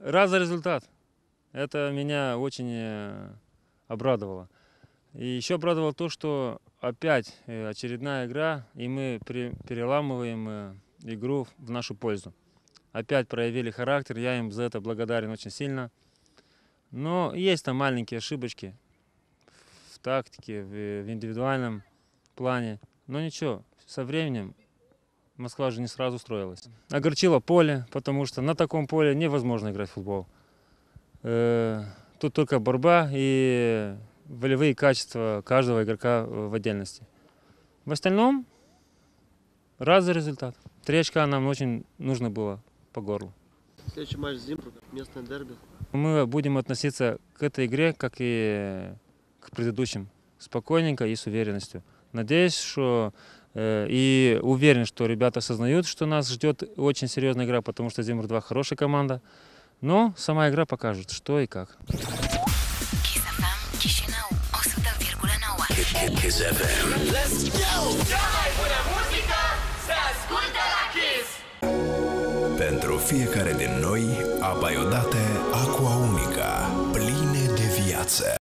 Рад за результат. Это меня очень обрадовало. И еще обрадовало то, что опять очередная игра, и мы переламываем игру в нашу пользу. Опять проявили характер, я им за это благодарен очень сильно. Но есть там маленькие ошибочки в тактике, в индивидуальном плане. Но ничего, со временем Москва же не сразу строилась. Огорчило поле, потому что на таком поле невозможно играть в футбол. Тут только борьба и волевые качества каждого игрока в отдельности. В остальном, рад за результат. 3 очка нам очень нужно было по горлу. Следующий матч с Зимбургом, местное дерби. Мы будем относиться к этой игре, как и к предыдущим, спокойненько и с уверенностью. Надеюсь, что и уверен, что ребята осознают, что нас ждет очень серьезная игра, потому что Зимбург-2 хорошая команда. Но сама игра покажет, что и как. Pentru fiecare din noi, apa e odată Aqua Unica, pline de viață.